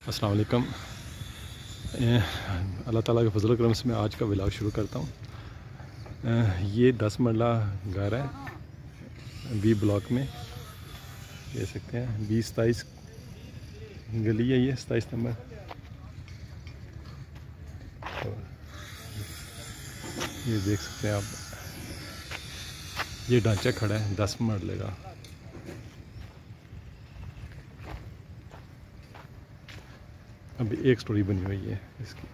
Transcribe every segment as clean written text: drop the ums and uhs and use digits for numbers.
अस्सलाम वालेकुम। अल्लाह ताला के फजल करम से मैं आज का व्लॉग शुरू करता हूँ। ये 10 मरला घर है बी ब्लॉक में, कह सकते हैं 20-27 गली है, ये 27 नंबर। तो ये देख सकते हैं आप, ये ढांचा खड़ा है 10 मरले का। अभी एक स्टोरी बनी हुई है इसकी।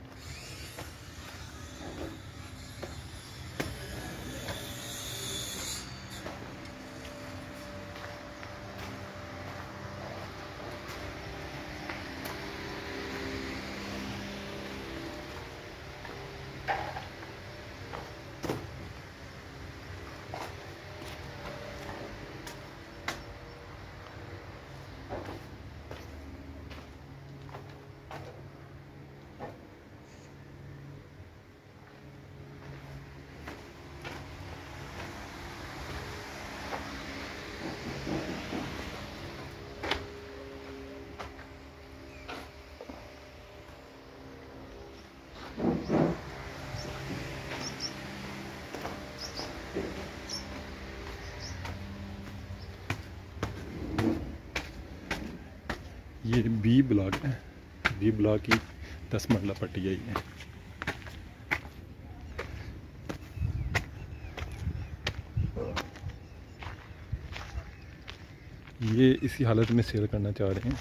ये बी ब्लॉक है, बी ब्लॉक की 10 मरला पट्टी आई है। ये इसी हालत में सेल करना चाह रहे हैं।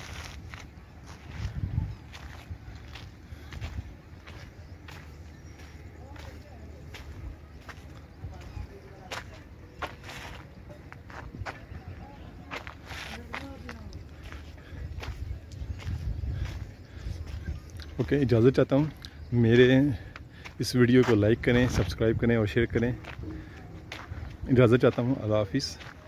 ओके, इजाज़त चाहता हूँ। मेरे इस वीडियो को लाइक करें, सब्सक्राइब करें और शेयर करें। इजाज़त चाहता हूँ। अल्लाह हाफिज़।